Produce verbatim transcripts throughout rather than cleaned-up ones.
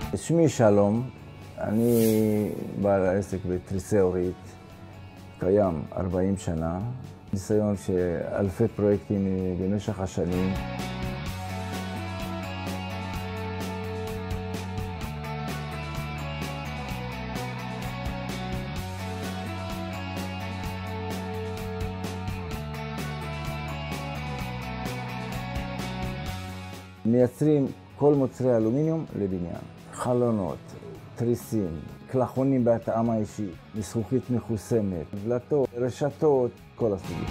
שמי שלום, אני בעל העסק בתריסי אורית, קיים ארבעים שנה, ניסיון שאלפי פרויקטים במשך השנים. מייצרים כל מוצרי אלומיניום לבניין, חלונות, תריסים, קלחונים בהתאמה אישית, מזכוכית מחוסמת, דלתות, רשתות, כל הסוגים.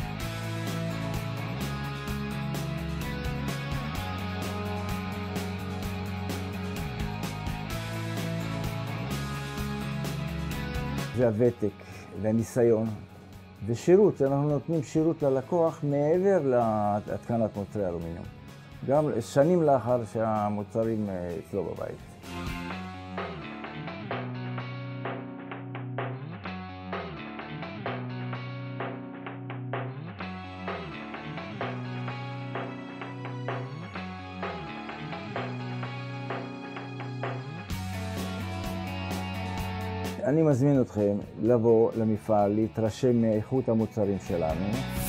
זה הוותק והניסיון ושירות, אנחנו נותנים שירות ללקוח מעבר להתקנת מוצרי אלומיניום. גם שנים לאחר שהמוצרים אצלו בבית. אני מזמין אתכם לבוא למפעל, להתרשם מאיכות המוצרים שלנו.